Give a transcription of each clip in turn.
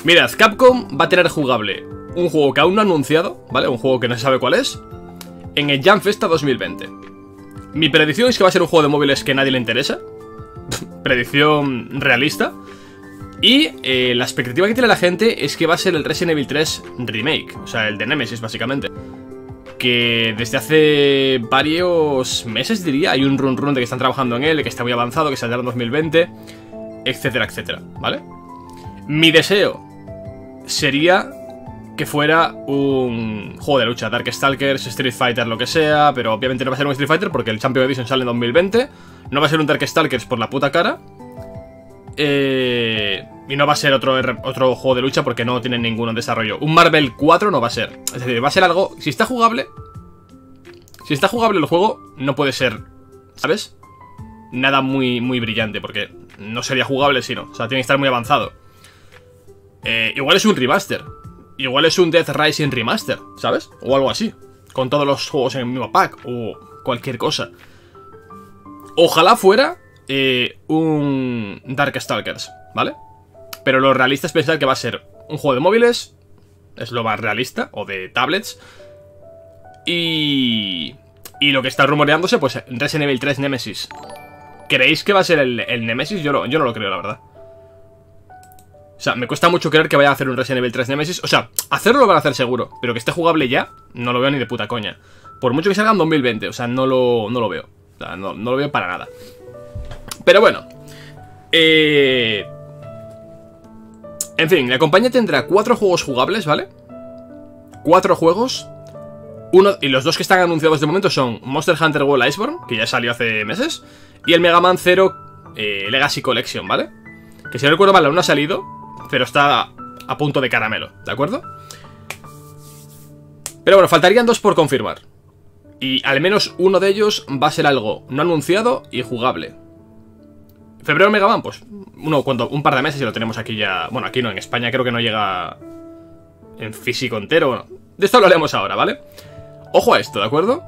Mirad, Capcom va a tener jugable un juego que aún no ha anunciado, ¿vale? Un juego que no se sabe cuál es, en el Jam Festa 2020. Mi predicción es que va a ser un juego de móviles que a nadie le interesa. Predicción realista. Y la expectativa que tiene la gente es que va a ser el Resident Evil 3 Remake. O sea, el de Nemesis, básicamente. Que desde hace varios meses, diría, hay un run de que están trabajando en él, de que está muy avanzado, que saldrá en 2020, etcétera, etcétera, ¿vale? Mi deseo sería que fuera un juego de lucha, Darkstalkers, Street Fighter, lo que sea, pero obviamente no va a ser un Street Fighter porque el Champion Edition sale en 2020, no va a ser un Darkstalkers por la puta cara, y no va a ser otro juego de lucha porque no tiene ninguno en desarrollo. Un Marvel 4 no va a ser, es decir, va a ser algo, si está jugable el juego, no puede ser, ¿sabes? Nada muy brillante, porque no sería jugable si no, o sea, tiene que estar muy avanzado. Igual es un remaster. Igual es un Death Rising Remaster, ¿sabes? O algo así, con todos los juegos en el mismo pack, o cualquier cosa. Ojalá fuera un Darkstalkers, ¿vale? Pero lo realista es pensar que va a ser un juego de móviles, es lo más realista, o de tablets. Y lo que está rumoreándose, pues Resident Evil 3 Nemesis. ¿Creéis que va a ser el Nemesis? Yo no lo creo, la verdad. O sea, me cuesta mucho creer que vaya a hacer un Resident Evil 3 Nemesis. O sea, hacerlo lo van a hacer seguro, pero que esté jugable ya, no lo veo ni de puta coña. Por mucho que salga en 2020, o sea, no lo veo. O sea, no lo veo para nada. Pero bueno, en fin, la compañía tendrá 4 juegos jugables, ¿vale? 4 juegos. Y los 2 que están anunciados de momento son Monster Hunter World Iceborne, que ya salió hace meses, y el Mega Man 0 Legacy Collection, ¿vale? Que si no recuerdo mal aún no ha salido, pero está a punto de caramelo, ¿de acuerdo? Pero bueno, faltarían 2 por confirmar. Y al menos uno de ellos va a ser algo no anunciado y jugable. Febrero Mega Man, pues un par de meses y lo tenemos aquí ya. Bueno, aquí no, en España creo que no llega en físico entero. Bueno, de esto lo haremos ahora, ¿vale? Ojo a esto, ¿de acuerdo?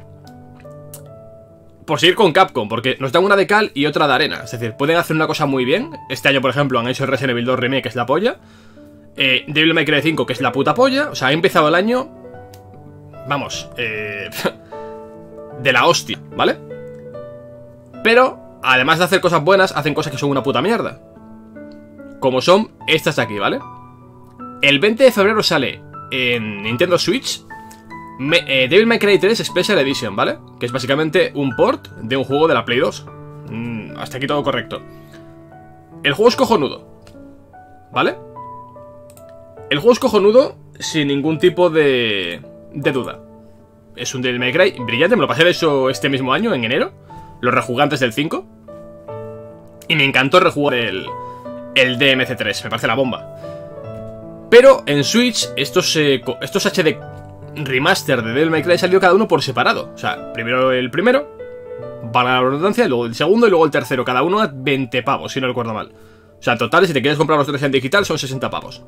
Por seguir con Capcom, porque nos dan una de cal y otra de arena. Es decir, pueden hacer una cosa muy bien. Este año, por ejemplo, han hecho el Resident Evil 2 Remake, que es la polla. Devil May Cry 5, que es la puta polla. O sea, ha empezado el año, vamos, de la hostia, ¿vale? Pero, además de hacer cosas buenas, hacen cosas que son una puta mierda. Como son estas de aquí, ¿vale? El 20 de febrero sale en Nintendo Switch Devil May Cry 3 Special Edition, ¿vale? Que es básicamente un port de un juego de la Play 2. Hasta aquí todo correcto. El juego es cojonudo, ¿vale? El juego es cojonudo sin ningún tipo de duda. Es un Devil May Cry brillante. Me lo pasé de eso este mismo año, en enero. Los rejugantes del 5. Y me encantó rejugar el DMC3. Me parece la bomba. Pero en Switch estos HD remaster de Devil May Cry salió cada uno por separado. O sea, primero el primero, para la redundancia, luego el segundo y luego el tercero. Cada uno a 20 pavos, si no recuerdo mal. O sea, en total, si te quieres comprar los 3 en digital, son 60 pavos.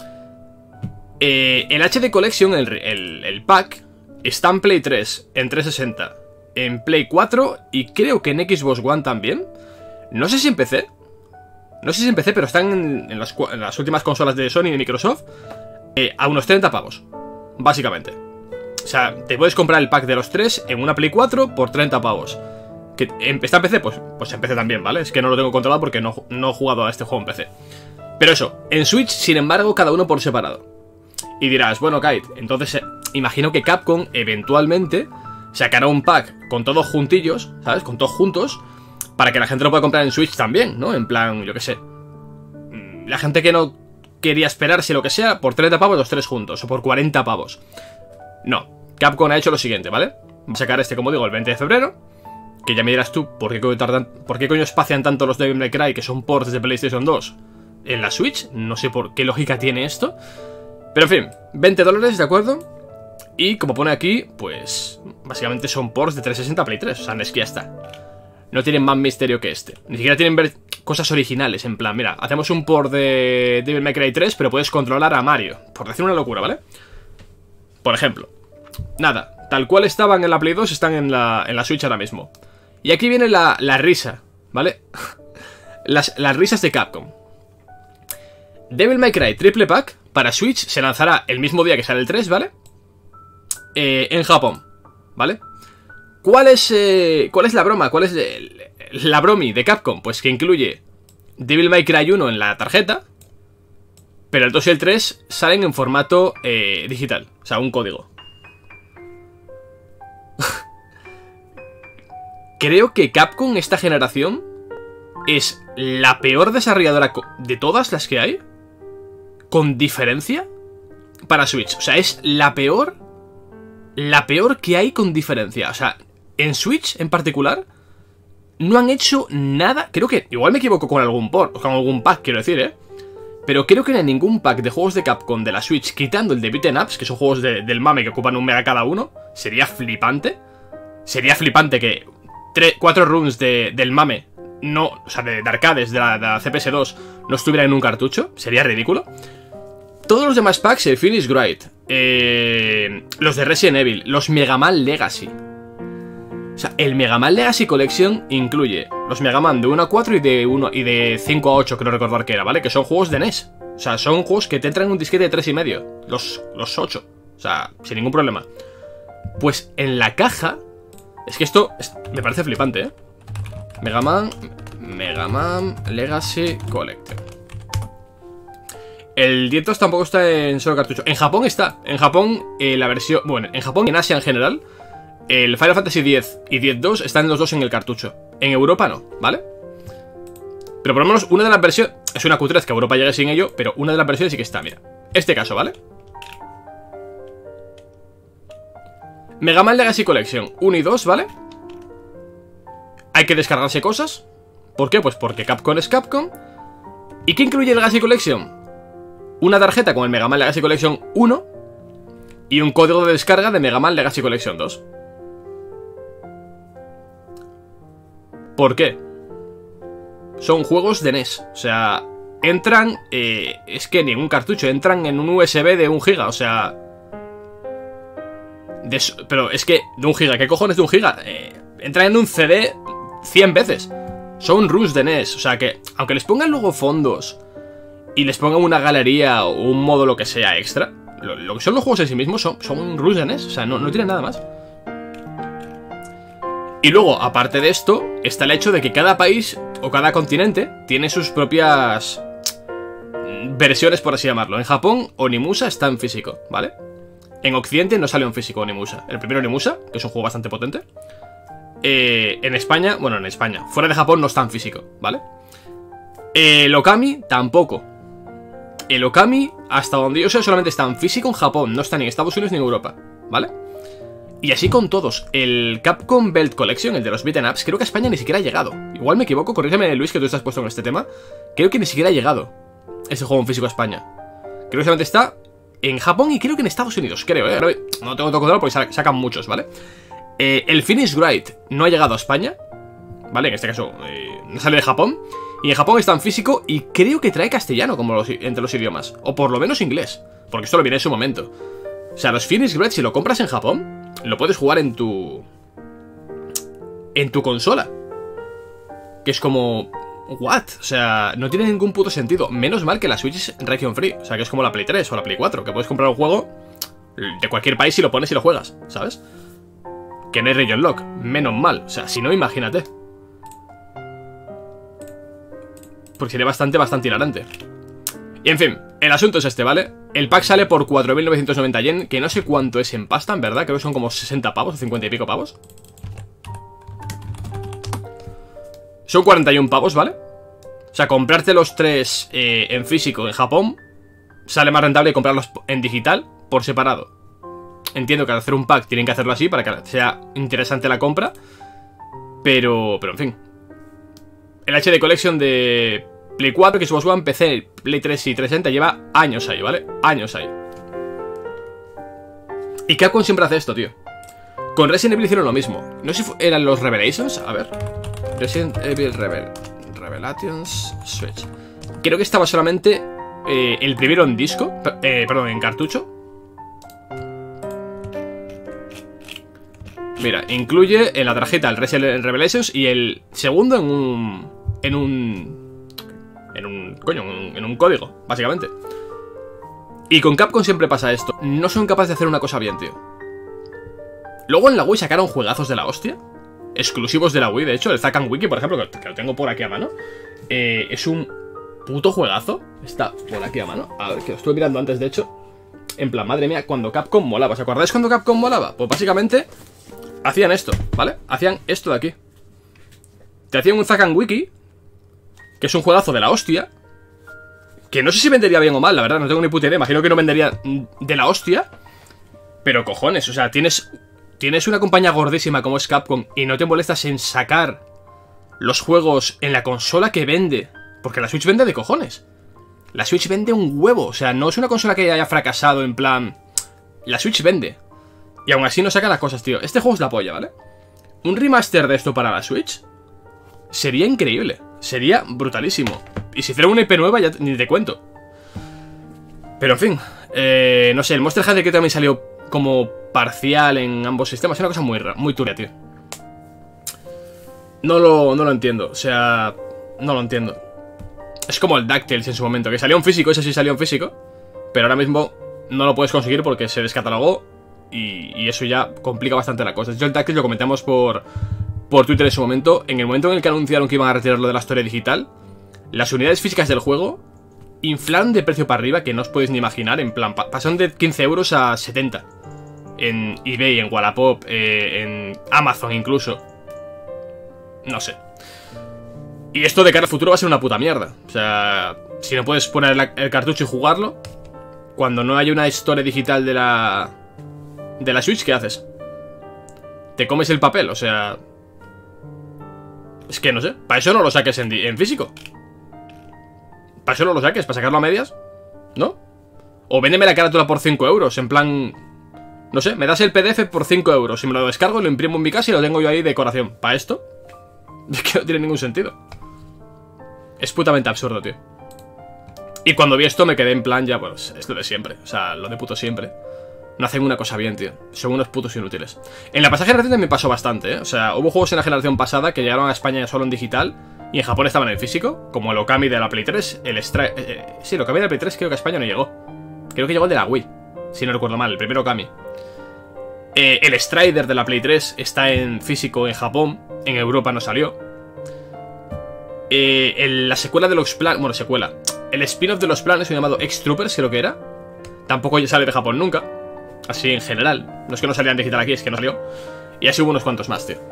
El HD Collection, el pack, está en Play 3, en 360, en Play 4 y creo que en Xbox One también. No sé si en PC. No sé si en PC, pero están en las últimas consolas de Sony y de Microsoft a unos 30 pavos, básicamente. O sea, te puedes comprar el pack de los 3 en una Play 4 por 30 pavos. ¿Que está en PC? Pues en PC también, ¿vale? Es que no lo tengo controlado porque no he jugado a este juego en PC. Pero eso, en Switch, sin embargo, cada uno por separado. Y dirás, bueno, Kite, entonces imagino que Capcom eventualmente sacará un pack con todos juntillos, ¿sabes? Con todos juntos, para que la gente lo pueda comprar en Switch también, ¿no? En plan, yo qué sé, la gente que no quería esperarse lo que sea, por 30 pavos los 3 juntos, o por 40 pavos. No, Capcom ha hecho lo siguiente, ¿vale? Va a sacar como digo, el 20 de febrero. Que ya me dirás tú, ¿por qué coño espacian tanto los Devil May Cry, que son ports de PlayStation 2, en la Switch? No sé por qué lógica tiene esto. Pero en fin, $20, ¿de acuerdo? Y como pone aquí, pues básicamente son ports de 360 a Play 3. O sea, es que ya está. No tienen más misterio que este. Ni siquiera tienen cosas originales. En plan, mira, hacemos un port de Devil May Cry 3, pero puedes controlar a Mario. Por decir una locura, ¿vale? Por ejemplo. Nada, tal cual estaban en la Play 2, están en la Switch ahora mismo. Y aquí viene la risa, ¿vale? las risas de Capcom. Devil May Cry triple pack para Switch se lanzará el mismo día que sale el 3, ¿vale? En Japón, ¿vale? ¿Cuál es la broma? ¿Cuál es la bromi de Capcom? Pues que incluye Devil May Cry 1 en la tarjeta, pero el 2 y el 3 salen en formato digital, o sea, un código. Creo que Capcom esta generación es la peor desarrolladora de todas las que hay, con diferencia, para Switch. O sea, es la peor que hay con diferencia. O sea, en Switch en particular no han hecho nada. Creo que, igual me equivoco con algún port, o con algún pack, quiero decir, pero creo que no hay ningún pack de juegos de Capcom de la Switch, quitando el de beat'em ups, que son juegos del mame que ocupan 1 mega cada uno. Sería flipante. Sería flipante que 4 runs del mame, no, o sea, de arcades de la CPS2 no estuvieran en un cartucho. Sería ridículo. Todos los demás packs, el Finish Grind, los de Resident Evil, los Mega Man Legacy. O sea, el Mega Man Legacy Collection incluye los Mega Man de 1 a 4 y de 5 a 8, creo recordar que era, ¿vale? Que son juegos de NES. O sea, son juegos que te entran en un disquete de 3,5. Los 8. O sea, sin ningún problema. Pues en la caja... Es que esto me parece flipante, Mega Man Legacy Collection. El Dietos tampoco está en solo cartucho. En Japón está. En Japón la versión... Bueno, en Japón y en Asia en general, el Final Fantasy X y X-2 están los dos en el cartucho. En Europa no, ¿vale? Pero por lo menos una de las versiones... Es una cutrez que Europa llegue sin ello, pero una de las versiones sí que está, mira. Este caso, ¿vale? Mega Man Legacy Collection 1 y 2, ¿vale? Hay que descargarse cosas. ¿Por qué? Pues porque Capcom es Capcom. ¿Y qué incluye el Legacy Collection? Una tarjeta con el Mega Man Legacy Collection 1 y un código de descarga de Mega Man Legacy Collection 2. ¿Por qué? Son juegos de NES. O sea, entran... es que ni en un cartucho, entran en un USB de 1 giga, o sea... pero es que de 1 giga, ¿qué cojones de 1 giga? Entran en un CD 100 veces. Son runs de NES, o sea que, aunque les pongan luego fondos y les pongan una galería o un modo lo que sea extra, lo que son los juegos en sí mismos son runs de NES, o sea, no tienen nada más. Y luego, aparte de esto, está el hecho de que cada país o cada continente tiene sus propias versiones, por así llamarlo. En Japón, Onimusa está en físico, ¿vale? En Occidente no sale en físico Onimusa. El primero Onimusa, que es un juego bastante potente. En España, bueno, en España, fuera de Japón no está en físico, ¿vale? El Okami tampoco. El Okami, hasta donde yo sé, solamente está en físico en Japón. No está ni en Estados Unidos ni en Europa, ¿vale? Y así con todos. El Capcom Belt Collection, el de los beat'em ups, creo que a España ni siquiera ha llegado. Igual me equivoco, corrígeme, Luis, que tú estás puesto en este tema. Creo que ni siquiera ha llegado ese juego en físico a España. Creo que solamente está en Japón y creo que en Estados Unidos, creo, no tengo todo control porque sacan muchos, ¿vale? El Finish Grind no ha llegado a España, ¿vale? En este caso, no sale de Japón. Y en Japón está en físico y creo que trae castellano como entre los idiomas. O por lo menos inglés, porque esto lo viene en su momento. O sea, los Finish Grind, si lo compras en Japón, lo puedes jugar en tu consola. Que es como... ¿What? O sea, no tiene ningún puto sentido. Menos mal que la Switch es region free. O sea, que es como la Play 3 o la Play 4, que puedes comprar un juego de cualquier país y lo pones y lo juegas, ¿sabes? Que no hay region lock. Menos mal. O sea, si no, imagínate. Porque sería bastante hilarante. Y en fin, el asunto es este, ¿vale? El pack sale por 4.990 yen, que no sé cuánto es en pasta, en verdad. Creo que son como 60 pavos o 50 y pico pavos. Son 41 pavos, ¿vale? O sea, comprarte los 3 en físico en Japón sale más rentable que comprarlos en digital por separado. Entiendo que al hacer un pack tienen que hacerlo así para que sea interesante la compra. Pero en fin. El HD Collection de Play 4, Xbox One, PC, Play 3 y 360 lleva años ahí, ¿vale? Años ahí. Y Capcom siempre hace esto, tío. Con Resident Evil hicieron lo mismo. No sé si eran los Revelations, a ver. Resident Evil Revelations Switch. Creo que estaba solamente el primero en disco, perdón, en cartucho. Mira, incluye en la tarjeta el Resident Evil Revelations y el segundo en un coño, en un código, básicamente. Y con Capcom siempre pasa esto. No son capaces de hacer una cosa bien, tío. Luego en la Wii sacaron juegazos de la hostia. Exclusivos de la Wii, de hecho. El Zack and Wiki, por ejemplo, que lo tengo por aquí a mano. Es un puto juegazo. Está por aquí a mano. A ver, que lo estuve mirando antes, de hecho. En plan, madre mía, cuando Capcom molaba. ¿Os acordáis cuando Capcom molaba? Pues básicamente hacían esto, ¿vale? Hacían esto de aquí. Te hacían un Zack and Wiki, que es un juegazo de la hostia. Que no sé si vendería bien o mal, la verdad, no tengo ni puta idea. Imagino que no vendería de la hostia. Pero cojones, o sea, tienes una compañía gordísima como es Capcom y no te molestas en sacar los juegos en la consola que vende. Porque la Switch vende de cojones. La Switch vende un huevo. O sea, no es una consola que haya fracasado en plan... La Switch vende. Y aún así no saca las cosas, tío. Este juego es la polla, ¿vale? Un remaster de esto para la Switch sería increíble. Sería brutalísimo. Y si hiciera una IP nueva ya ni te cuento. Pero en fin, no sé, el Monster Hunter que también salió como parcial en ambos sistemas. Es una cosa muy turbia, tío. No lo entiendo. O sea, no lo entiendo. Es como el DuckTales en su momento, que salió en físico, ese sí salió en físico. Pero ahora mismo no lo puedes conseguir porque se descatalogó. Y eso ya complica bastante la cosa. Yo el DuckTales lo comentamos por Twitter en su momento. En el momento en el que anunciaron que iban a retirarlo de la historia digital, las unidades físicas del juego inflaron de precio para arriba que no os podéis ni imaginar. En plan, pasaron de 15 euros a 70. En eBay, en Wallapop, en Amazon incluso. No sé. Y esto de cara al futuro va a ser una puta mierda. O sea, si no puedes poner el cartucho y jugarlo, cuando no haya una historia digital de la Switch, ¿qué haces? Te comes el papel, o sea... Es que no sé, para eso no lo saques en físico. Para eso no lo saques, para sacarlo a medias, ¿no? O véndeme la carátula por 5 euros, en plan... No sé, me das el PDF por 5 euros y me lo descargo, lo imprimo en mi casa y lo tengo yo ahí de decoración. ¿Para esto? Es que no tiene ningún sentido. Es putamente absurdo, tío. Y cuando vi esto me quedé en plan ya, pues, es lo de siempre. O sea, lo de puto siempre. No hacen una cosa bien, tío. Son unos putos inútiles. En la pasada generación me pasó bastante, ¿eh? O sea, hubo juegos en la generación pasada que llegaron a España solo en digital y en Japón estaban en físico, como el Okami de la Play 3, sí, el Okami de la Play 3 creo que a España no llegó. Creo que llegó el de la Wii, si no recuerdo mal, el primer Okami. El Strider de la Play 3 está en físico en Japón, en Europa no salió. La secuela de los planes... Bueno, secuela. El spin-off de los planes, llamado X-Troopers, creo que era. Tampoco sale de Japón nunca. Así en general. No es que no salía en digital aquí, es que no salió. Y así hubo unos cuantos más, tío.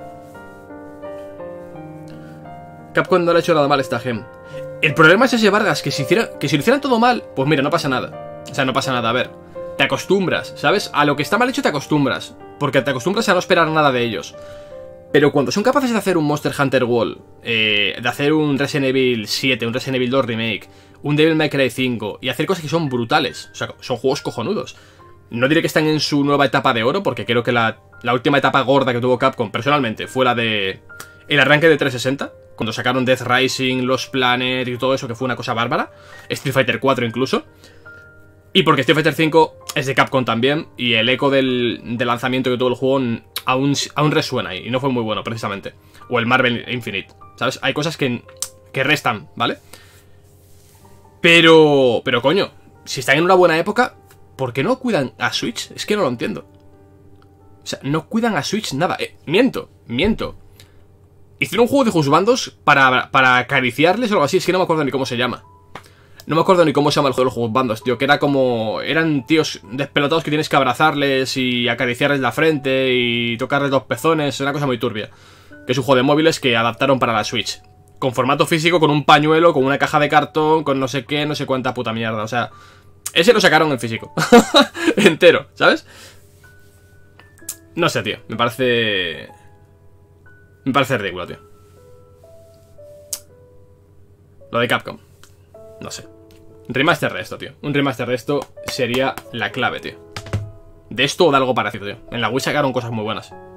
Capcom no le ha hecho nada mal a esta gem. El problema es ese, Vargas, que si lo hicieran todo mal, pues mira, no pasa nada. O sea, no pasa nada, a ver. Te acostumbras, ¿sabes? A lo que está mal hecho te acostumbras. Porque te acostumbras a no esperar nada de ellos. Pero cuando son capaces de hacer un Monster Hunter World, de hacer un Resident Evil 7, un Resident Evil 2 Remake, un Devil May Cry 5, y hacer cosas que son brutales, o sea, son juegos cojonudos. No diré que están en su nueva etapa de oro, porque creo que la última etapa gorda que tuvo Capcom, personalmente, fue la de... el arranque de 360, cuando sacaron Death Rising, Los Planet y todo eso, que fue una cosa bárbara. Street Fighter 4 incluso. Y porque Street Fighter 5 es de Capcom también, y el eco del lanzamiento que tuvo el juego aún resuena ahí, y no fue muy bueno, precisamente. O el Marvel Infinite, ¿sabes? Hay cosas que restan, ¿vale? Pero coño, si están en una buena época, ¿por qué no cuidan a Switch? Es que no lo entiendo. O sea, no cuidan a Switch nada. Miento. Hicieron un juego de juzbandos para acariciarles o algo así, es que no me acuerdo ni cómo se llama. No me acuerdo ni cómo se llama el juego de los juzbandos, tío. Que era como... eran tíos despelotados que tienes que abrazarles y acariciarles la frente y tocarles los pezones. Una cosa muy turbia. Que es un juego de móviles que adaptaron para la Switch. Con formato físico, con un pañuelo, con una caja de cartón, con no sé qué, no sé cuánta puta mierda. O sea, ese lo sacaron en físico. Entero, ¿sabes? No sé, tío. Me parece ridículo, tío. Lo de Capcom. No sé. Remaster de esto, tío. Un remaster de esto sería la clave, tío. De esto o de algo parecido, tío. En la Wii sacaron cosas muy buenas.